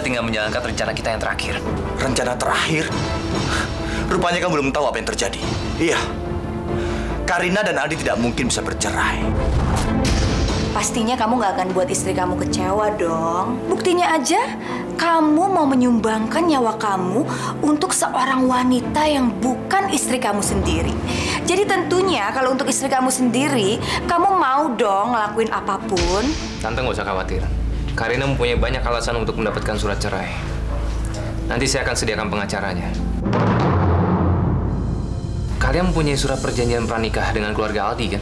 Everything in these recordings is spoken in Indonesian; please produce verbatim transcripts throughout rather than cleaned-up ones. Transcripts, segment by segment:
tinggal menjalankan rencana kita yang terakhir. Rencana terakhir? Rupanya kamu belum tahu apa yang terjadi. Iya, Karina dan Aldi tidak mungkin bisa bercerai. Pastinya kamu gak akan buat istri kamu kecewa dong. Buktinya aja, kamu mau menyumbangkan nyawa kamu untuk seorang wanita yang bukan istri kamu sendiri. Jadi tentunya kalau untuk istri kamu sendiri, kamu mau dong ngelakuin apapun. Tante nggak usah khawatir. Karina mempunyai banyak alasan untuk mendapatkan surat cerai. Nanti saya akan sediakan pengacaranya. Kalian mempunyai surat perjanjian pranikah dengan keluarga Aldi, kan?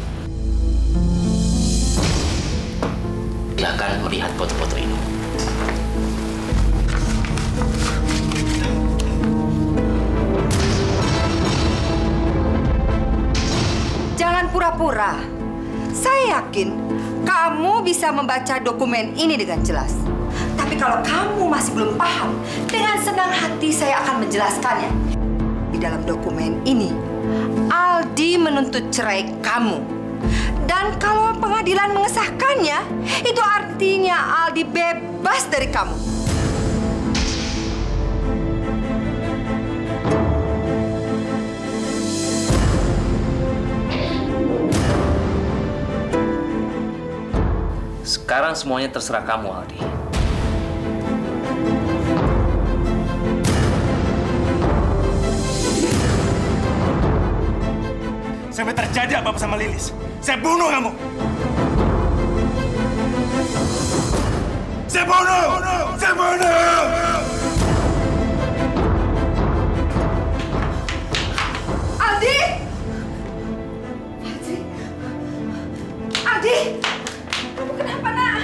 Silakan melihat foto-foto ini. Jangan pura-pura. Saya yakin kamu bisa membaca dokumen ini dengan jelas. Tapi kalau kamu masih belum paham, dengan senang hati saya akan menjelaskannya. Di dalam dokumen ini, Aldi menuntut cerai kamu. Dan kalau pengadilan mengesahkannya, itu artinya Aldi bebas dari kamu. Sekarang semuanya terserah kamu, Aldi. Sampai terjadi apa-apa sama Lilis, saya bunuh kamu! Saya bunuh! Saya bunuh! Aldi! Aldi! Aldi! Kamu kenapa, nak?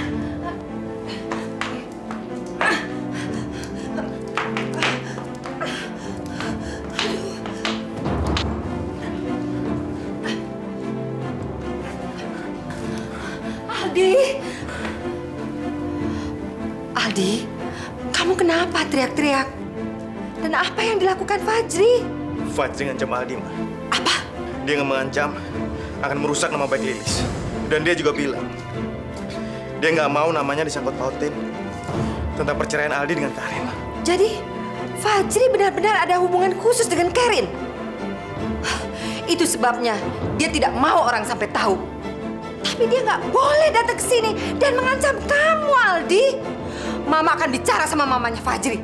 Aldi! Aldi, kamu kenapa teriak-teriak? Dan apa yang dilakukan Fajri? Fajri ngancam Aldi, Ma. Apa? Dia mengancam akan merusak nama baik Lilis. Dan dia juga bilang, dia nggak mau namanya disangkut pautin tentang perceraian Aldi dengan Karin. Jadi, Fajri benar-benar ada hubungan khusus dengan Karin? Itu sebabnya dia tidak mau orang sampai tahu. Tapi dia nggak boleh datang ke sini dan mengancam kamu, Aldi. Mama akan bicara sama mamanya Fajri.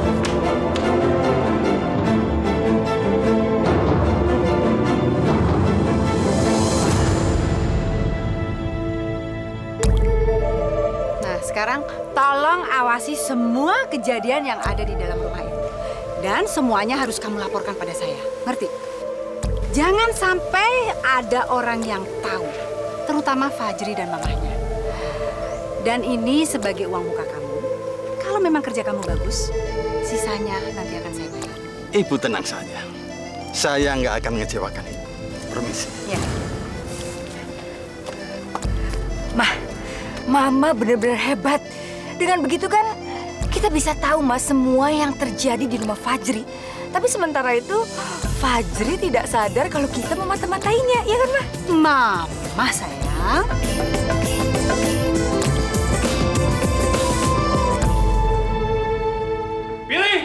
Nah, sekarang tolong awasi semua kejadian yang ada di dalam rumah ini. Dan semuanya harus kamu laporkan pada saya. Ngerti? Jangan sampai ada orang yang tahu. Terutama Fajri dan mamahnya. Dan ini sebagai uang muka kamu. Kalau memang kerja kamu bagus, sisanya nanti akan saya bayar. Ibu tenang saja. Saya nggak akan mengecewakan Ibu. Permisi. Ya. Mah, Mama benar-benar hebat. Dengan begitu kan, kita bisa tahu, Mas, semua yang terjadi di rumah Fajri. Tapi sementara itu, Fajri tidak sadar kalau kita memata-matainya, ya kan, Mah? Mama, sayang. Pilih!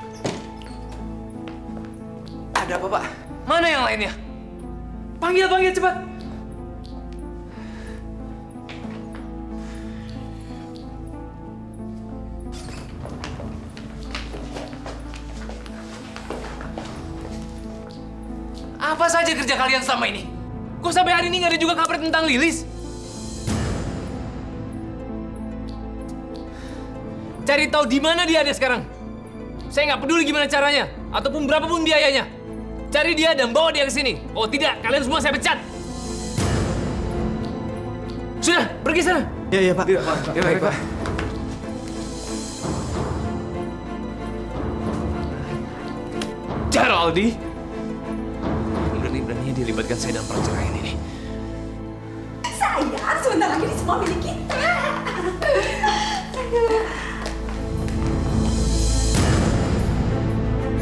Ada apa, Pak? Mana yang lainnya? Panggil, panggil, cepat! Apa saja kerja kalian selama ini? Kok sampai hari ini nggak ada juga kabar tentang Lilis? Cari tahu di mana dia ada sekarang. Saya nggak peduli gimana caranya, ataupun berapapun biayanya. Cari dia dan bawa dia ke sini. Oh tidak, kalian semua saya pecat. Sudah, pergi sana. Iya, iya, Pak. Iya, Pak. Ya, baik, Pak. Jar, Aldi. Berani-beraninya dilibatkan saya dalam perceraian ini. Sayang, sebentar lagi ini semua milik kita.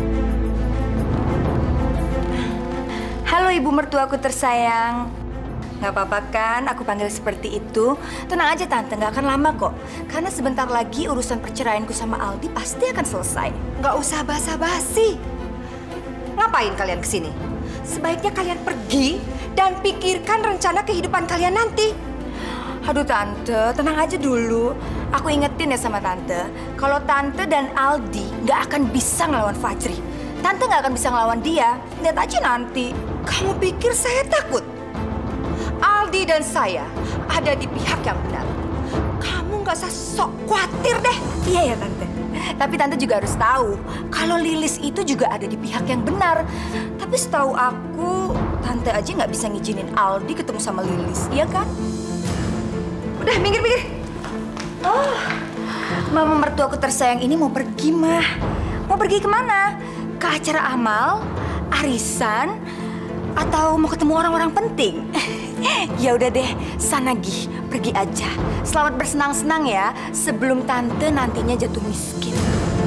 Halo Ibu mertuaku tersayang. Nggak apa-apa kan aku panggil seperti itu? Tenang aja Tante, nggak akan lama kok. Karena sebentar lagi urusan perceraianku sama Aldi pasti akan selesai. Nggak usah basa-basi. Ngapain kalian kesini? Sebaiknya kalian pergi dan pikirkan rencana kehidupan kalian nanti. Aduh Tante, tenang aja dulu. Aku ingetin ya sama Tante, kalau Tante dan Aldi nggak akan bisa ngelawan Fajri. Tante nggak akan bisa ngelawan dia. Lihat aja nanti. Kamu pikir saya takut? Aldi dan saya ada di pihak yang benar. Kamu nggak usah sok khawatir deh. Iya ya Tante. Tapi Tante juga harus tahu kalau Lilis itu juga ada di pihak yang benar. Tapi setahu aku, Tante aja nggak bisa ngizinin Aldi ketemu sama Lilis, iya kan? Udah, minggir-minggir. Oh, mama mertuaku tersayang ini mau pergi, Mah. Mau pergi kemana? Ke acara amal, arisan, atau mau ketemu orang-orang penting? Ya udah deh, sana Gi, pergi aja. Selamat bersenang-senang ya, sebelum Tante nantinya jatuh miskin.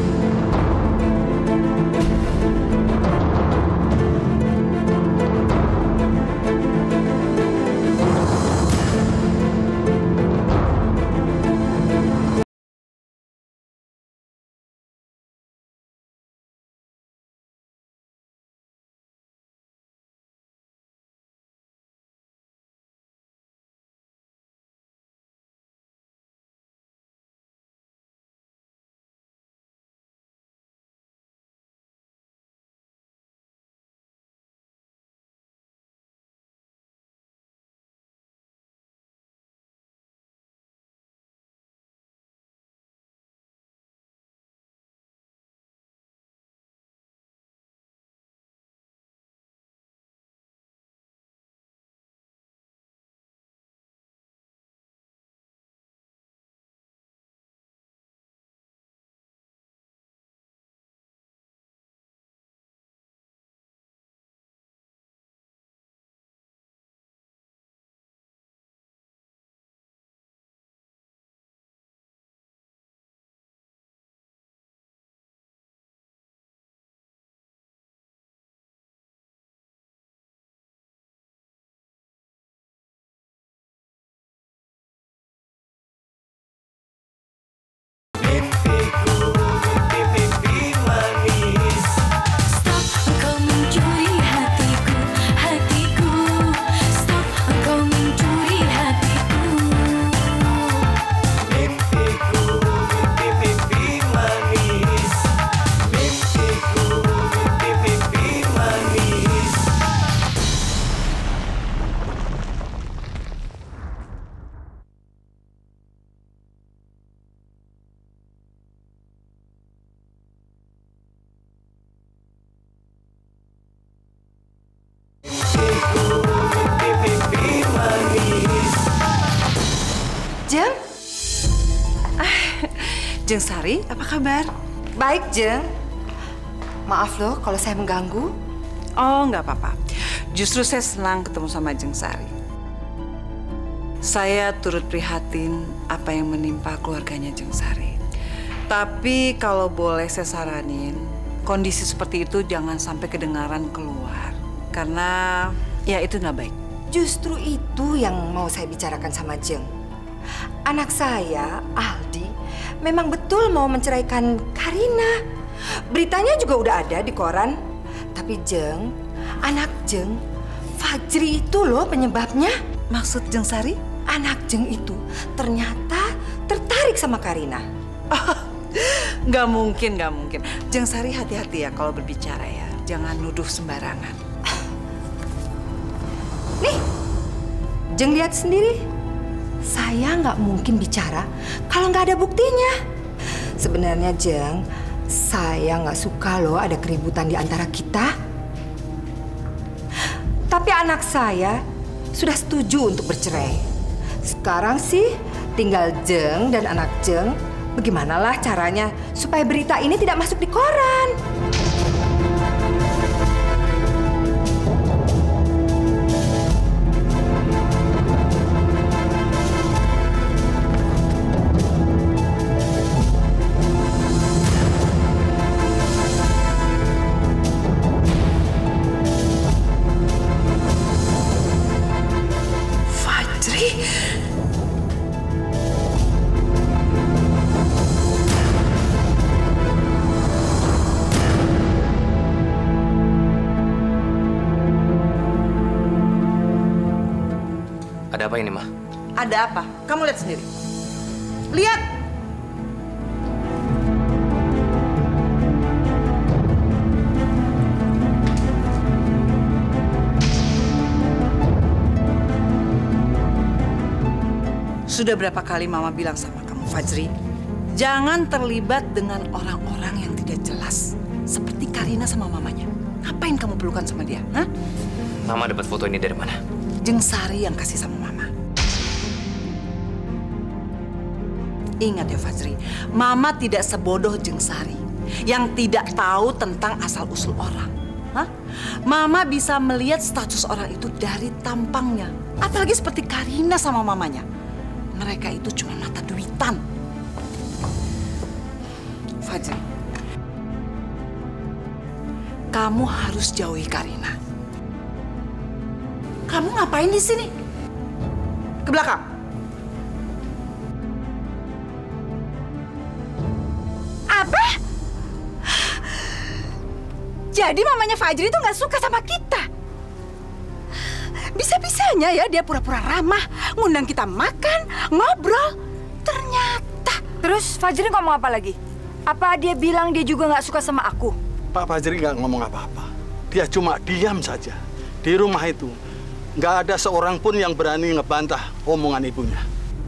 Jeng? Jeng Sari, apa kabar? Baik, Jeng. Maaf loh kalau saya mengganggu. Oh, nggak apa-apa. Justru saya senang ketemu sama Jeng Sari. Saya turut prihatin apa yang menimpa keluarganya Jeng Sari. Tapi kalau boleh saya saranin, kondisi seperti itu jangan sampai kedengaran keluar. Karena ya itu nggak baik. Justru itu yang mau saya bicarakan sama Jeng. Anak saya, Aldi, memang betul mau menceraikan Karina. Beritanya juga udah ada di koran. Tapi Jeng, anak Jeng, Fajri itu loh penyebabnya. Maksud Jeng Sari? Anak Jeng itu ternyata tertarik sama Karina. Oh, nggak mungkin, nggak mungkin. Jeng Sari hati-hati ya kalau berbicara ya. Jangan nuduh sembarangan. Nih, Jeng lihat sendiri. Saya nggak mungkin bicara kalau nggak ada buktinya. Sebenarnya Jeng, saya nggak suka loh ada keributan di antara kita. Tapi anak saya sudah setuju untuk bercerai. Sekarang sih tinggal Jeng dan anak Jeng. Bagaimanalah caranya supaya berita ini tidak masuk di koran. Ada apa ini, Ma? Ada apa? Kamu lihat sendiri. Lihat! Sudah berapa kali Mama bilang sama kamu, Fajri, jangan terlibat dengan orang-orang yang tidak jelas. Seperti Karina sama mamanya. Ngapain kamu pelukan sama dia? Hah? Mama dapat foto ini dari mana? Jeng Sari yang kasih sama Mama. Ingat ya Fajri, Mama tidak sebodoh Jeng Sari yang tidak tahu tentang asal-usul orang. Hah? Mama bisa melihat status orang itu dari tampangnya. Apalagi seperti Karina sama mamanya. Mereka itu cuma mata duitan. Fajri, kamu harus jauhi Karina. Kamu ngapain di sini? Ke belakang. Apa? Jadi mamanya Fajri itu nggak suka sama kita. Bisa-bisanya ya dia pura-pura ramah, ngundang kita makan, ngobrol. Ternyata. Terus Fajri ngomong apa lagi? Apa dia bilang dia juga nggak suka sama aku? Pak Fajri nggak ngomong apa-apa. Dia cuma diam saja. Di rumah itu nggak ada seorang pun yang berani ngebantah omongan ibunya.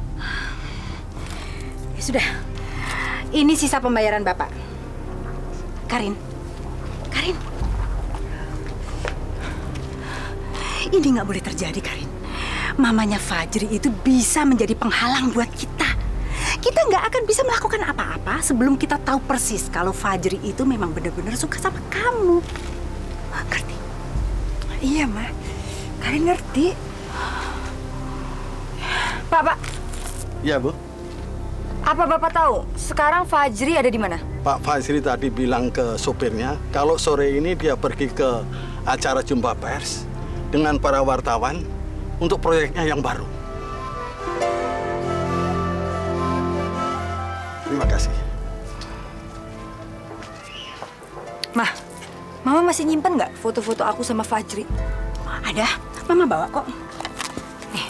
Ya sudah, ini sisa pembayaran Bapak. Karin, Karin. Ini nggak boleh terjadi, Karin. Mamanya Fajri itu bisa menjadi penghalang buat kita. Kita nggak akan bisa melakukan apa-apa sebelum kita tahu persis kalau Fajri itu memang benar-benar suka sama kamu. Ngerti? Iya, Ma. Karin ngerti. Pak, Pak. Iya, Bu. Apa Bapak tahu sekarang Fajri ada di mana? Pak Fajri tadi bilang ke sopirnya kalau sore ini dia pergi ke acara jumpa pers dengan para wartawan untuk proyeknya yang baru. Terima kasih. Mah, Mama masih nyimpen nggak foto-foto aku sama Fajri? Ada, Mama bawa kok. Nih.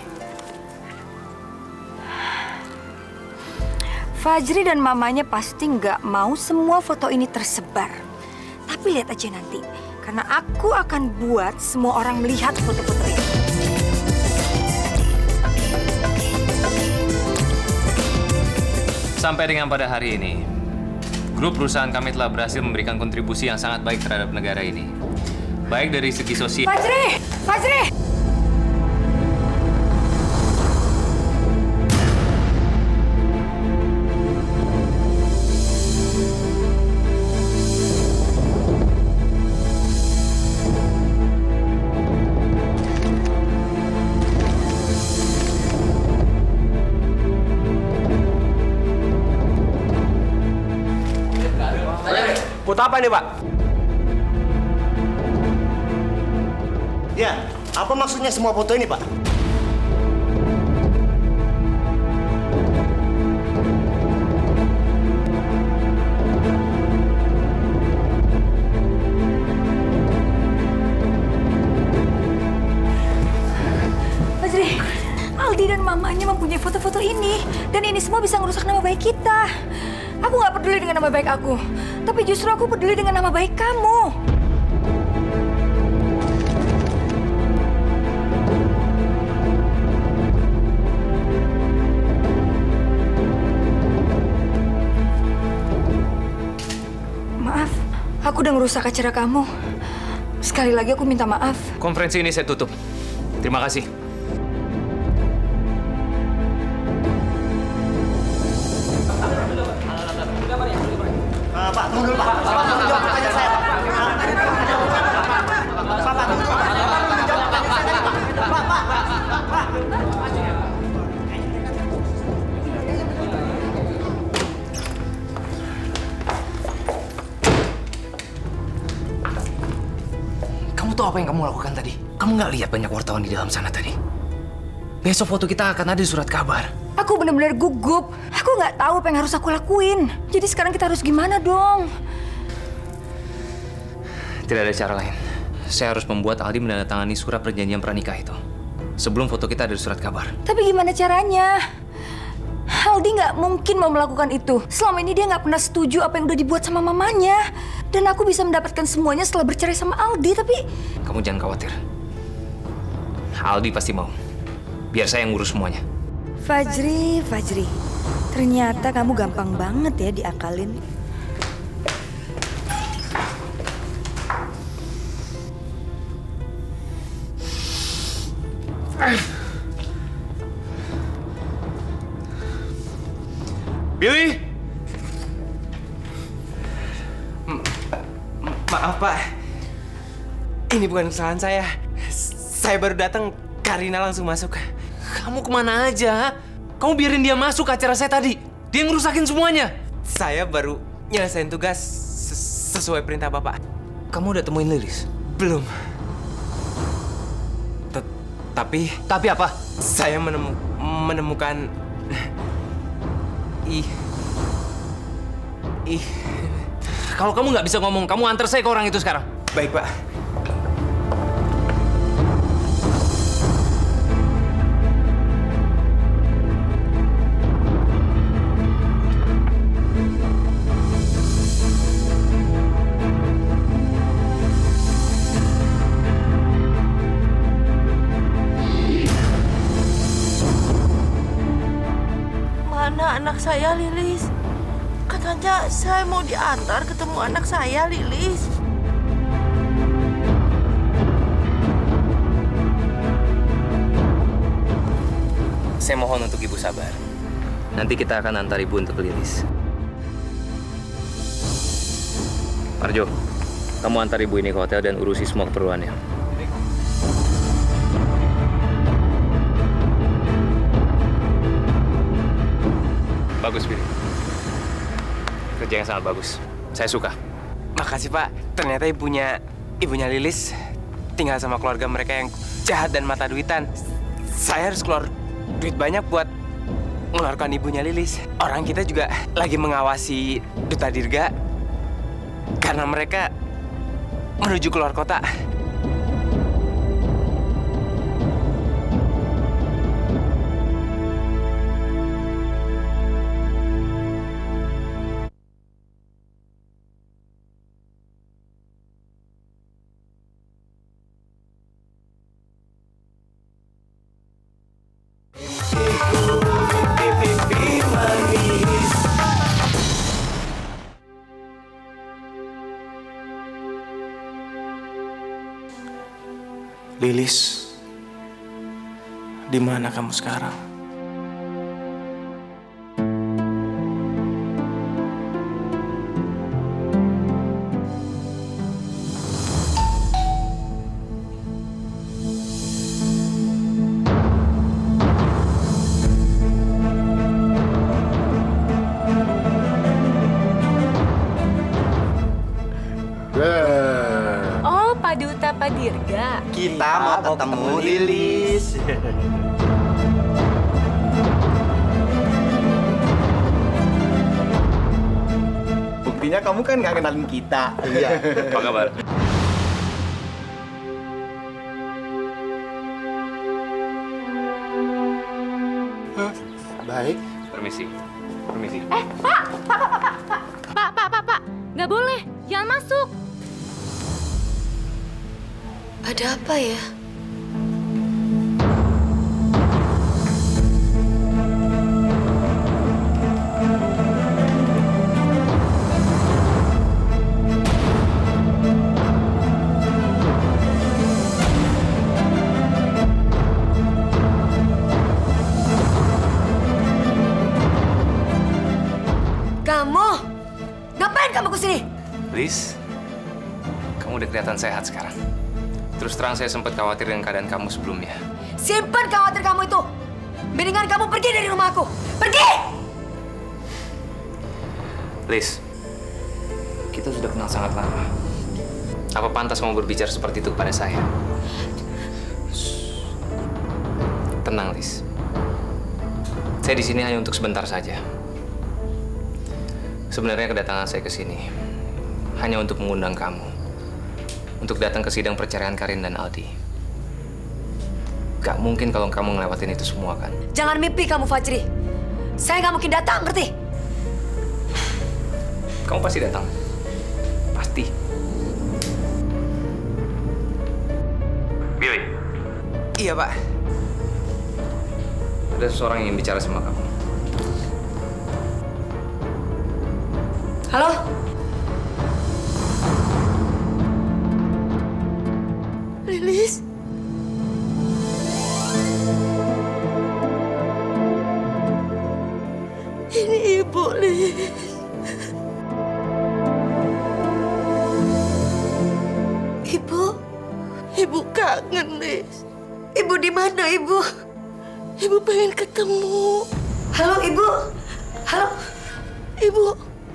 Fajri dan mamanya pasti nggak mau semua foto ini tersebar. Tapi lihat aja nanti, karena aku akan buat semua orang melihat foto-foto ini. Sampai dengan pada hari ini, grup perusahaan kami telah berhasil memberikan kontribusi yang sangat baik terhadap negara ini. Baik dari segi sosial... Fajri! Fajri! Foto apa ini, Pak? Ya, apa maksudnya semua foto ini, Pak? Fajri, Aldi dan mamanya mempunyai foto-foto ini. Dan ini semua bisa merusak nama baik kita. Aku nggak peduli dengan nama baik aku. Tapi justru aku peduli dengan nama baik kamu. Maaf, aku udah ngerusak acara kamu. Sekali lagi aku minta maaf. Konferensi ini saya tutup. Terima kasih. Uh, Pak, tunggu dulu, Pak. Pak, tunggu jawab pertanyaan saya, Pak. Pak, Pak, tunggu dulu, Pak. Tunggu jawab pertanyaan saya tadi, Pak. Pak, Pak, Pak. Kamu tahu apa yang kamu lakukan tadi? Kamu nggak lihat banyak wartawan di dalam sana tadi? Besok foto kita akan ada di surat kabar. Aku benar-benar gugup. Aku nggak tahu apa yang harus aku lakuin. Jadi sekarang kita harus gimana dong? Tidak ada cara lain. Saya harus membuat Aldi menandatangani surat perjanjian pranikah itu. sebelum foto kita ada di surat kabar. Tapi gimana caranya? Aldi nggak mungkin mau melakukan itu. Selama ini dia nggak pernah setuju apa yang udah dibuat sama mamanya. Dan aku bisa mendapatkan semuanya setelah bercerai sama Aldi, tapi... Kamu jangan khawatir. Aldi pasti mau. Biar saya yang ngurus semuanya. Fajri, Fajri. Ternyata kamu gampang banget ya diakalin. Billy! Maaf, Pak. Ini bukan kesalahan saya. Saya baru datang, Karina langsung masuk. Kamu kemana aja? Kamu biarin dia masuk ke acara saya tadi. Dia ngerusakin semuanya. Saya baru nyelesain tugas sesuai perintah Bapak. Kamu udah temuin Lilis? Belum. T Tapi... Tapi apa? Saya menemu menemukan... Ih... Ih... Kalau kamu nggak bisa ngomong, kamu antar saya ke orang itu sekarang. Baik, Pak. Mana anak saya, Lilis? Katanya saya mau diantar ketemu anak saya, Lilis. Saya mohon untuk Ibu sabar. Nanti kita akan antar Ibu untuk Lilis. Arjo, kamu antar Ibu ini ke hotel dan urusi semua keperluannya. Bagus, Billy. Kerja yang sangat bagus. Saya suka. Makasih, Pak. Ternyata ibunya ibunya Lilis tinggal sama keluarga mereka yang jahat dan mata duitan. Saya harus keluar duit banyak buat mengeluarkan ibunya Lilis. Orang kita juga lagi mengawasi Duta Dirga karena mereka menuju keluar kota. Lilis, di mana kamu sekarang? Oh, Pak Duta Pak Dirga. Kita mau ketemu Lilis. Buktinya kamu kan nggak kenalin kita. Iya. Apa kabar? Baik. Permisi. Permisi. Eh, Pak! Pak, Pak, Pak, Pak! Pak, Pak, Pak, Pak! Nggak boleh. Jangan masuk. Ada apa ya? Kamu? Ngapain kamu kesini? Liz, kamu udah kelihatan sehat sekarang. Terus terang saya sempat khawatir dengan keadaan kamu sebelumnya. Simpan khawatir kamu itu. Mendingan kamu pergi dari rumahku. Pergi! Liz, kita sudah kenal sangat lama. Apa pantas kamu berbicara seperti itu kepada saya? Shh. Tenang, Liz. Saya di sini hanya untuk sebentar saja. Sebenarnya kedatangan saya ke sini hanya untuk mengundang kamu untuk datang ke sidang perceraian Karin dan Aldi. Gak mungkin kalau kamu ngelewatin itu semua kan? Jangan mimpi kamu, Fajri. Saya nggak mungkin datang, ngerti? Kamu pasti datang. Pasti. Billy. Iya, Pak. Ada seseorang yang ingin bicara sama kamu. Halo? Lilis. Ini Ibu, Lilis. Ibu? Ibu kangen, Lilis. Ibu di mana, Ibu? Ibu pengen ketemu. Halo, Ibu. Halo. Ibu.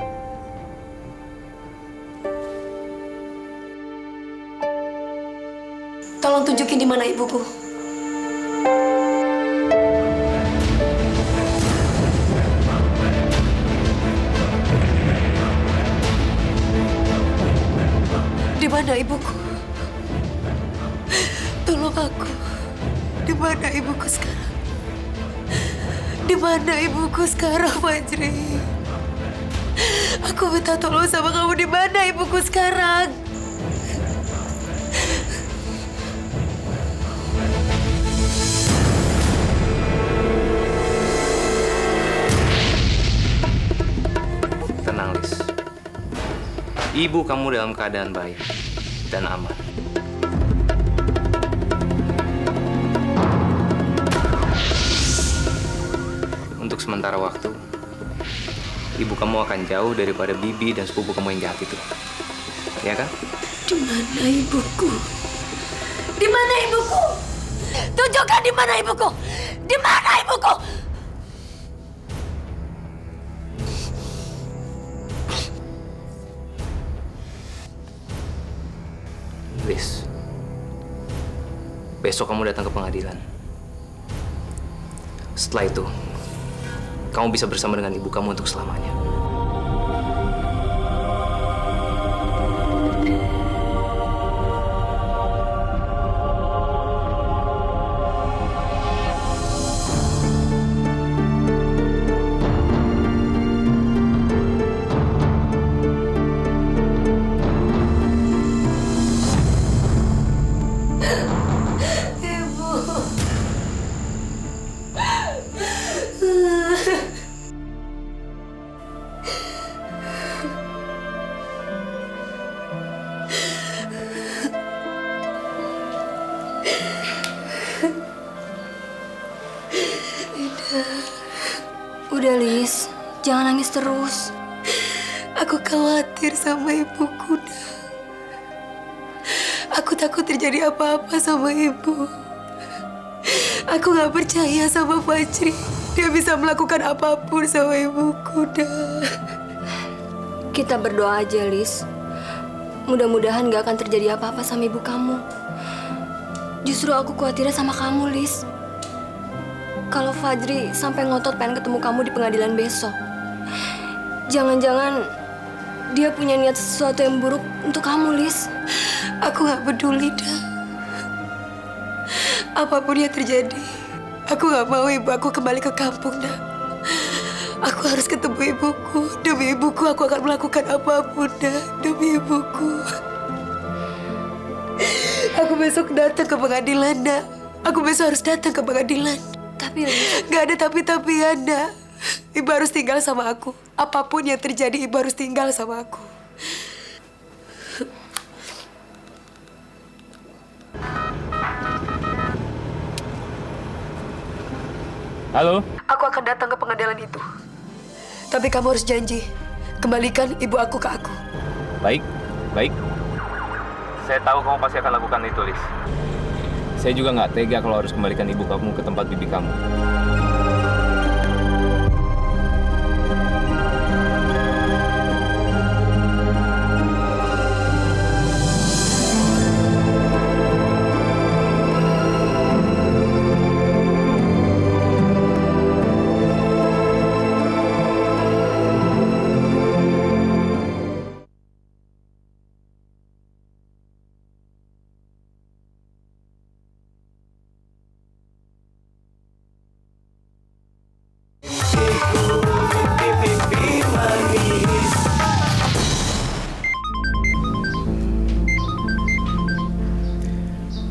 Tolong tunjukin di mana ibuku. Di mana ibuku? Tolong aku. Di mana ibuku sekarang? Di mana ibuku sekarang, Fajri? Aku minta tolong sama kamu, di mana ibuku sekarang? Tenang, Lis. Ibu kamu dalam keadaan baik dan aman. Untuk sementara waktu, ibu kamu akan jauh daripada bibi dan sepupu kamu yang jahat itu. Ya kan? Di mana ibuku? Di mana ibuku? Tunjukkan di mana ibuku? Di mana ibuku? Lis, besok kamu datang ke pengadilan. Setelah itu, kamu bisa bersama dengan ibu kamu untuk selamanya. Udah, Lis. Jangan nangis terus. Aku khawatir sama ibuku. Aku takut terjadi apa-apa sama ibu. Aku gak percaya sama Fajri. Dia bisa melakukan apapun sama ibuku, dah. Kita berdoa aja, Lis. Mudah-mudahan gak akan terjadi apa-apa sama ibu kamu. Justru aku khawatirnya sama kamu, Lis. Kalau Fajri sampai ngotot pengen ketemu kamu di pengadilan besok, jangan-jangan dia punya niat sesuatu yang buruk untuk kamu, Lis. Aku gak peduli, dah. Apapun yang terjadi, aku gak mau ibu aku kembali ke kampung, dah. Aku harus ketemu ibuku. Demi ibuku, aku akan melakukan apapun, dah. Demi ibuku. Aku besok datang ke pengadilan, dah. Aku besok harus datang ke pengadilan. Tapi, gak ada tapi-tapian, dah. Ibu harus tinggal sama aku. Apapun yang terjadi, ibu harus tinggal sama aku. Halo? Aku akan datang ke pengadilan itu. Tapi kamu harus janji, kembalikan ibu aku ke aku. Baik, baik. Saya tahu kamu pasti akan lakukan itu, Lis. Saya juga nggak tega kalau harus kembalikan ibu kamu ke tempat bibi kamu.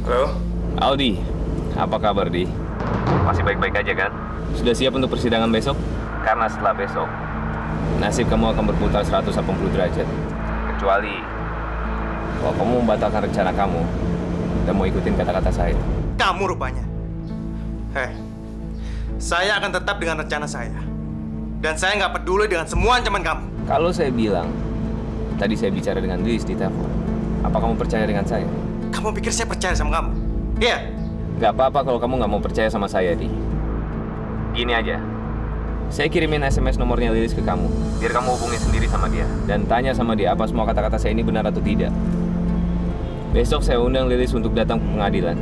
Halo? Aldi, apa kabar, Di? Masih baik-baik aja kan? Sudah siap untuk persidangan besok? Karena setelah besok, nasib kamu akan berputar seratus delapan puluh derajat. Kecuali kalau kamu membatalkan rencana kamu dan mau ikutin kata-kata saya. Kamu rupanya. Heh, saya akan tetap dengan rencana saya. Dan saya nggak peduli dengan semua ancaman kamu. Kalau saya bilang, tadi saya bicara dengan Lilis di telepon, apa kamu percaya dengan saya? Kamu pikir saya percaya sama kamu? Iya? Nggak apa-apa kalau kamu nggak mau percaya sama saya, Di. Gini aja, saya kirimin S M S nomornya Lilis ke kamu, biar kamu hubungi sendiri sama dia dan tanya sama dia apa semua kata-kata saya ini benar atau tidak. Besok saya undang Lilis untuk datang ke pengadilan.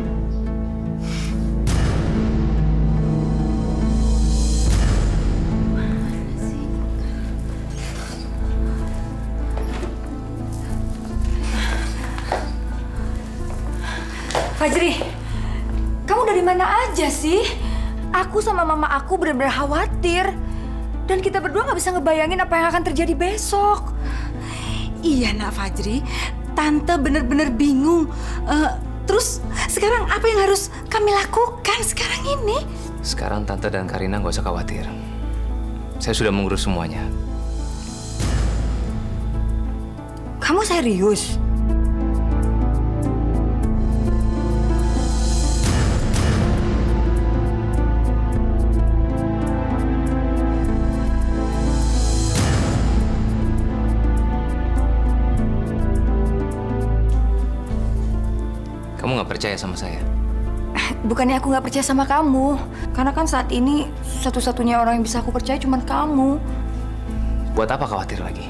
Fajri, kamu dari mana aja sih? Aku sama mama aku benar-benar khawatir. Dan kita berdua nggak bisa ngebayangin apa yang akan terjadi besok. Iya, Nak Fajri. Tante benar-benar bingung. Uh, terus sekarang apa yang harus kami lakukan sekarang ini? Sekarang Tante dan Karina nggak usah khawatir. Saya sudah mengurus semuanya. Kamu serius? Kamu nggak percaya sama saya? Bukannya aku nggak percaya sama kamu. Karena kan saat ini satu-satunya orang yang bisa aku percaya cuma kamu. Buat apa khawatir lagi?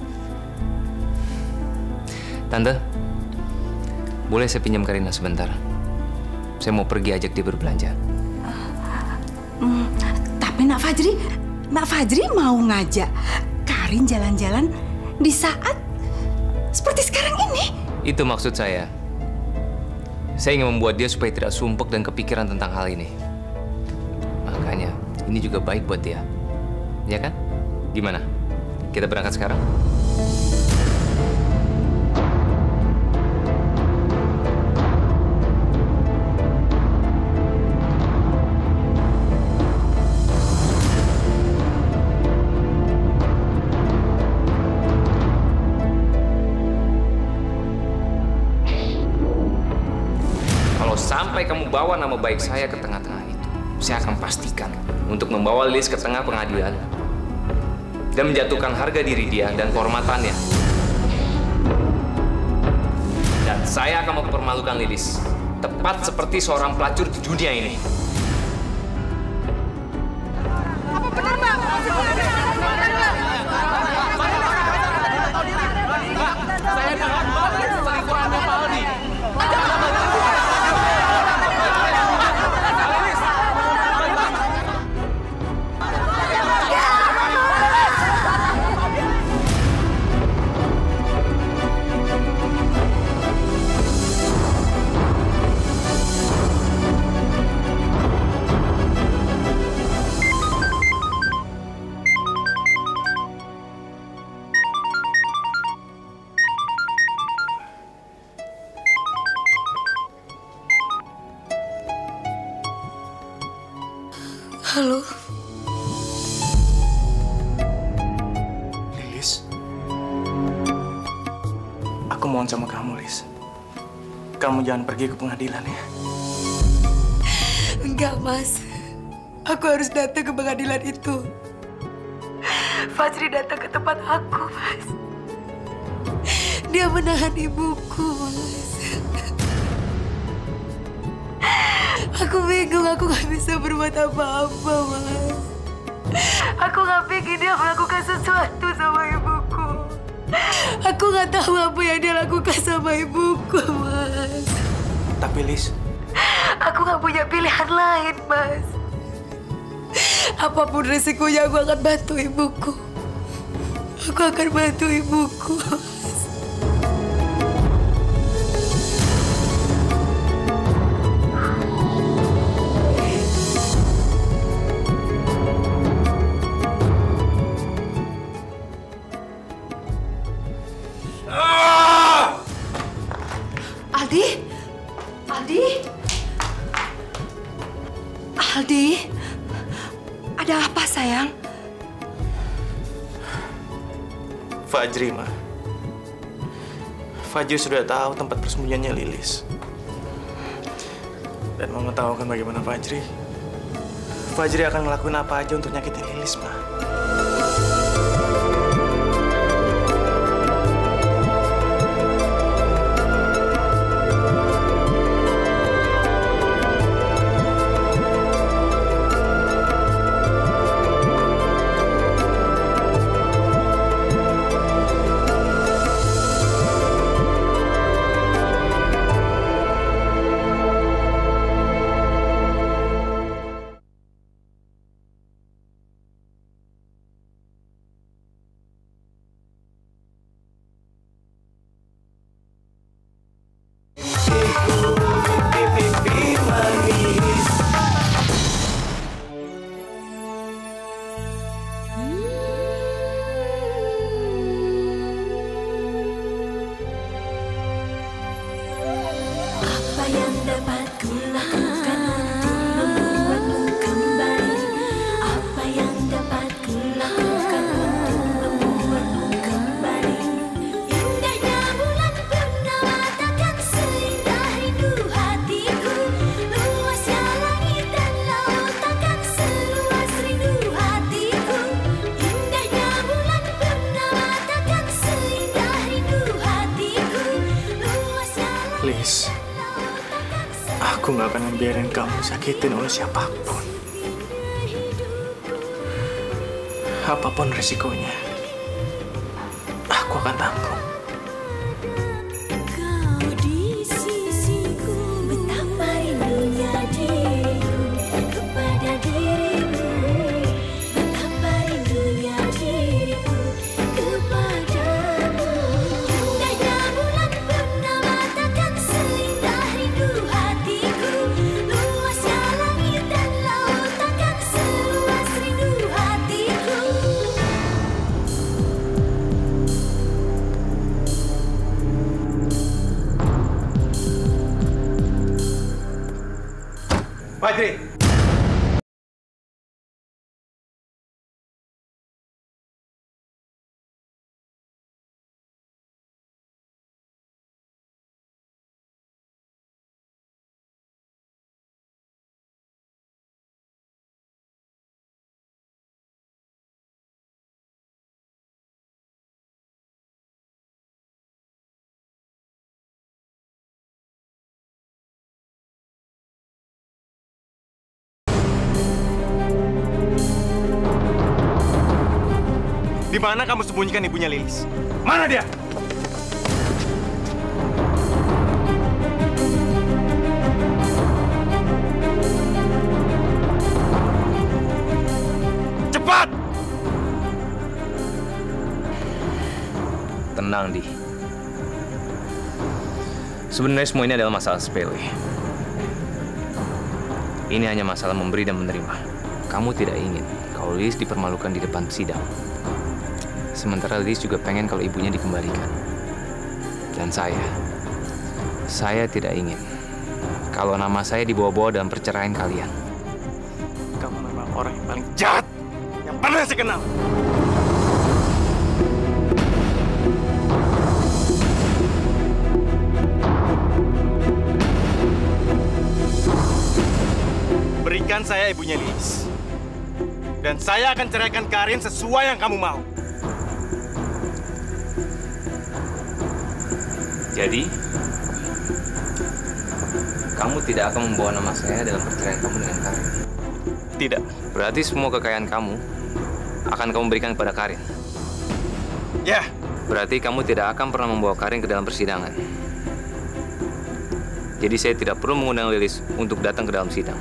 Tante, boleh saya pinjam Karina sebentar? Saya mau pergi ajak dia berbelanja. Hmm, tapi Nak Fajri, Nak Fajri mau ngajak Karin jalan-jalan di saat seperti sekarang ini? Itu maksud saya. Saya ingin membuat dia supaya tidak sumpek dan kepikiran tentang hal ini. Makanya, ini juga baik buat dia. Ya kan? Gimana? Kita berangkat sekarang? Sampai kamu bawa nama baik saya ke tengah-tengah itu, saya akan pastikan untuk membawa Lilis ke tengah pengadilan dan menjatuhkan harga diri dia dan kehormatannya. Dan saya akan mempermalukan Lilis, tepat seperti seorang pelacur di dunia ini. Apa benar, Bang? Saya dengar banget selingkuhannya Pak Aldi. Halo. Lilis. Aku mohon sama kamu, Lilis. Kamu jangan pergi ke pengadilan ya. Enggak, Mas. Aku harus datang ke pengadilan itu. Fajri datang ke tempat aku, Mas. Dia menahan ibuku, Mas. Aku bingung, aku gak bisa berbuat apa-apa, Mas. Aku gak pikir dia melakukan sesuatu sama ibuku. Aku gak tahu apa yang dia lakukan sama ibuku, Mas. Tapi, Lis, aku gak punya pilihan lain, Mas. Apapun resikonya, aku akan bantu ibuku. Aku akan bantu ibuku. Aldi? Aldi? Aldi, ada apa sayang? Fajri, Ma. Fajri sudah tahu tempat persembunyiannya Lilis. Dan Mama tahu kan bagaimana Fajri. Fajri akan ngelakuin apa aja untuk nyakitin Lilis, Ma. Lilis, aku nggak akan membiarkan kamu disakitin oleh siapapun. Apapun resikonya, aku akan tanggung. Fajri. Di mana kamu sembunyikan ibunya Lilis? Mana dia? Cepat! Tenang, Di. Sebenarnya semua ini adalah masalah sepele. Ini hanya masalah memberi dan menerima. Kamu tidak ingin kalau Lilis dipermalukan di depan sidang. Sementara Lilis juga pengen kalau ibunya dikembalikan. Dan saya, saya tidak ingin kalau nama saya dibawa-bawa dalam perceraian kalian. Kamu memang orang yang paling jahat yang pernah saya kenal. Berikan saya ibunya Lilis. Dan saya akan ceraikan Karin sesuai yang kamu mau. Jadi, kamu tidak akan membawa nama saya dalam perceraian kamu dengan Karin? Tidak. Berarti semua kekayaan kamu akan kamu berikan kepada Karin? Ya. Berarti kamu tidak akan pernah membawa Karin ke dalam persidangan? Jadi saya tidak perlu mengundang Lilis untuk datang ke dalam sidang?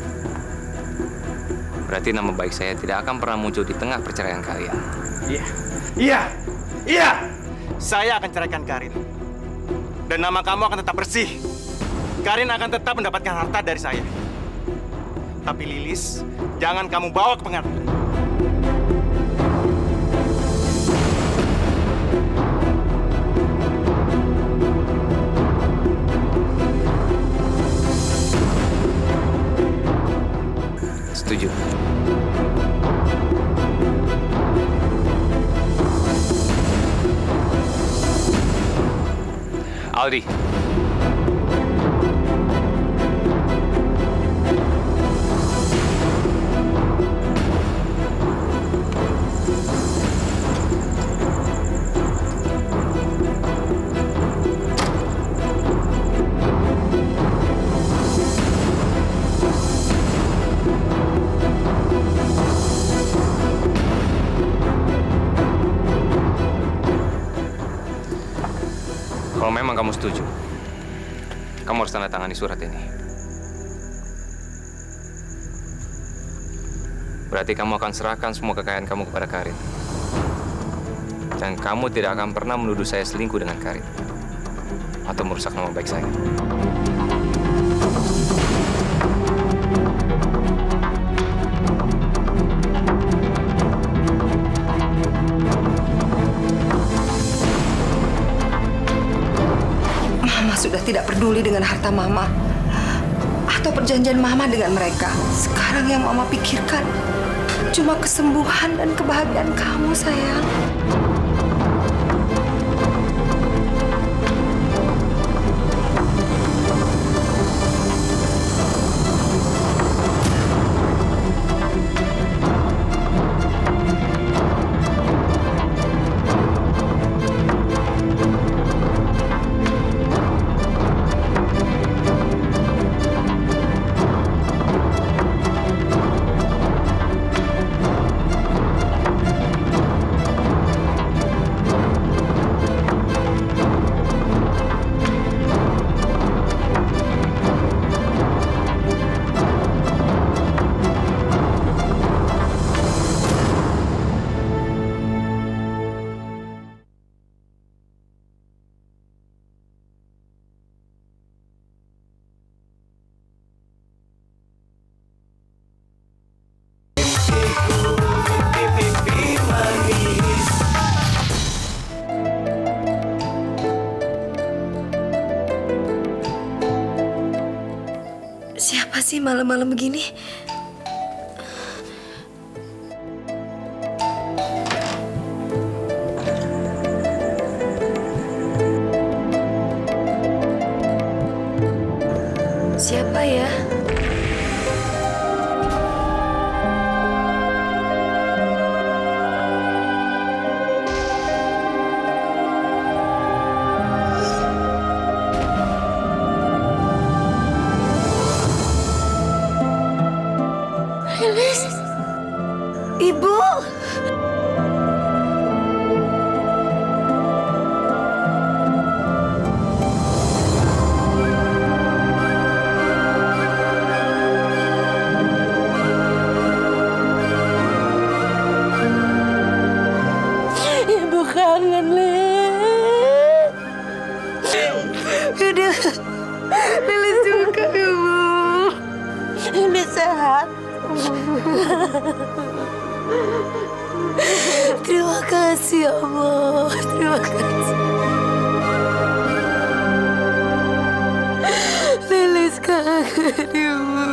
Berarti nama baik saya tidak akan pernah muncul di tengah perceraian kalian? Iya. Iya. Iya. Saya akan ceraikan Karin. Dan nama kamu akan tetap bersih. Karin akan tetap mendapatkan harta dari saya. Tapi Lilis, jangan kamu bawa ke pengadilan. setuju. Aldi. Kalau memang kamu setuju, kamu harus tanda tangani surat ini. Berarti kamu akan serahkan semua kekayaan kamu kepada Karin. Dan kamu tidak akan pernah menuduh saya selingkuh dengan Karin. Atau merusak nama baik saya. Sudah tidak peduli dengan harta Mama atau perjanjian Mama dengan mereka. Sekarang yang Mama pikirkan cuma kesembuhan dan kebahagiaan kamu, sayang. Siapa sih malam-malam begini? Siapa ya? Lilis, Ibu. Ibu kangen, Lilis. Udah, Lilis juga, Ibu. Lilis sehat. Terima kasih, Allah. Terima kasih. Lilis kangen, Ibu.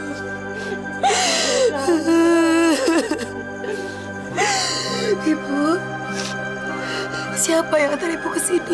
Ibu, siapa yang antar Ibu ke sini?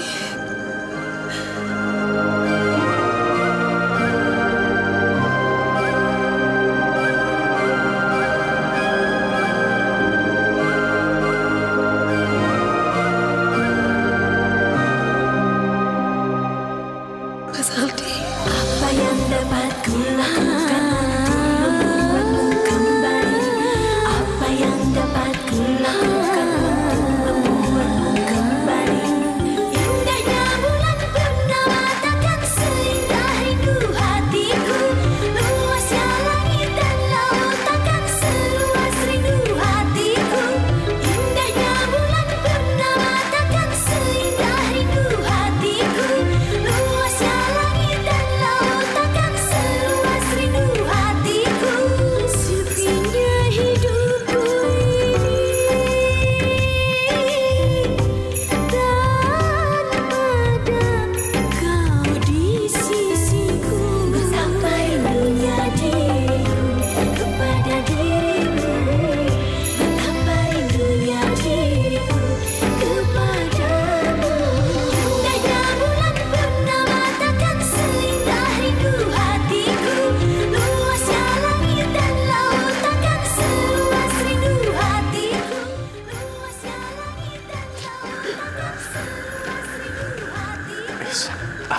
Apa yang dapat kulakukan untuk membuatmu kembali? Apa yang dapat kulakukan untuk membuatmu kembali? Indahnya bulan purnama takkan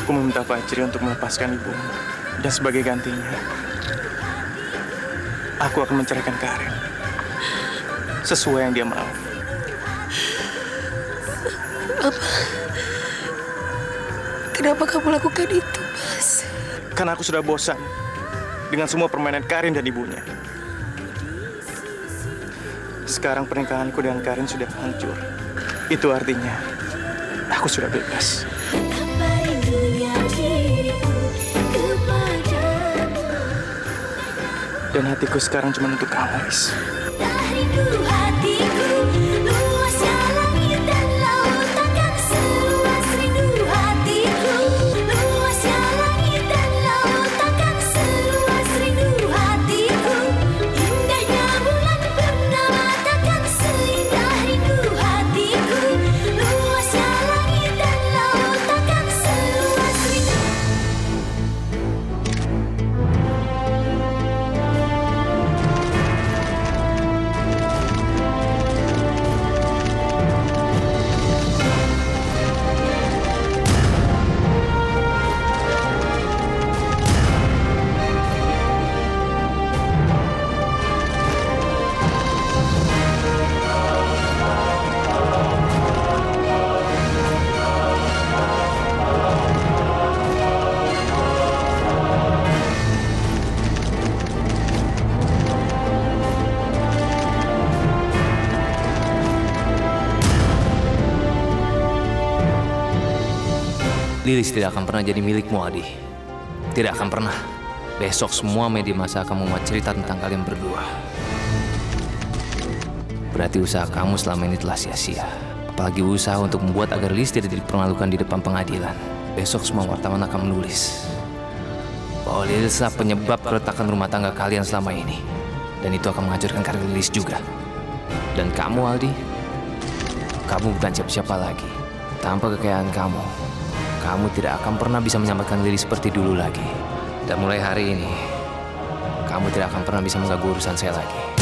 Aku meminta Fajri untuk melepaskan ibu. Dan sebagai gantinya, aku akan menceraikan Karin. Sesuai yang dia mau. Apa? Kenapa kamu lakukan itu, Mas? Karena aku sudah bosan dengan semua permainan Karin dan ibunya. Sekarang pernikahanku dengan Karin sudah hancur. Itu artinya aku sudah bebas. Dan hatiku sekarang cuma untuk kamu, Riz. Lilis tidak akan pernah jadi milikmu, Adi. Tidak akan pernah. Besok semua media massa akan memuat cerita tentang kalian berdua. Berarti usaha kamu selama ini telah sia-sia. Apalagi usaha untuk membuat agar Lilis tidak dipermalukan di depan pengadilan. Besok semua wartawan akan menulis bahwa Lilis adalah penyebab keretakan rumah tangga kalian selama ini. Dan itu akan menghancurkan karir Lilis juga. Dan kamu, Aldi, kamu bukan siapa-siapa lagi. Tanpa kekayaan kamu, kamu tidak akan pernah bisa menyelamatkan Lilis seperti dulu lagi. Dan mulai hari ini, kamu tidak akan pernah bisa mengganggu urusan saya lagi.